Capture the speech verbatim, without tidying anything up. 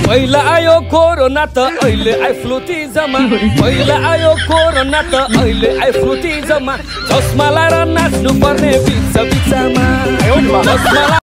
पहिला आयो कोरोना त अहिले आइ फ्लुटिजमा पहिला आयो कोरोना त अहिले आइ फ्लुटिजमा चस्मा लाएर नाच्नु पर्ने बिच बिचमा